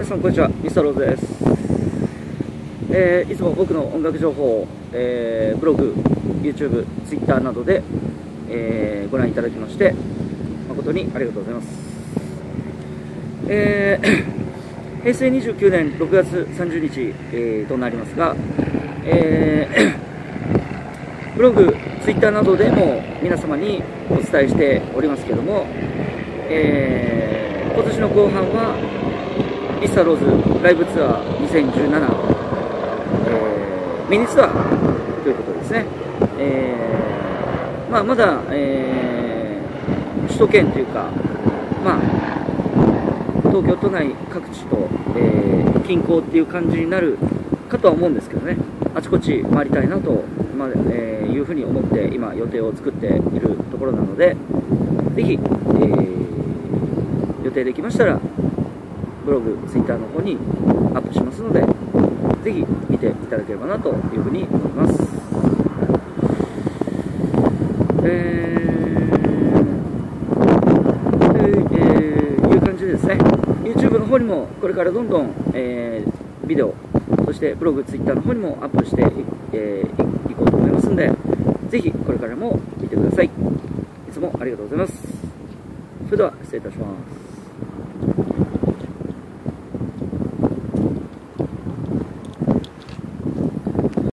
さんこんにちは、ミスターローズです。いつも僕の音楽情報を、ブログ、YouTube、Twitter などで、ご覧いただきまして誠にありがとうございます。平成29年6月30日、となりますが、ブログ、Twitter などでも皆様にお伝えしておりますけれども、今年の後半はミスターローズライブツアー2017、ミニツアーということですね。まだ、首都圏というか、東京都内各地と、近郊っていう感じになるかとは思うんですけどね、あちこち回りたいなと、いうふうに思って今予定を作っているところなので、ぜひ、予定できましたらブログ、ツイッターの方にアップしますので、ぜひ見ていただければなというふうに思います。いう感じでですね、YouTube の方にもこれからどんどん、ビデオ、そしてブログ、ツイッターの方にもアップしていこうと思いますので、ぜひこれからも見てください。いつもありがとうございます。それでは失礼いたします。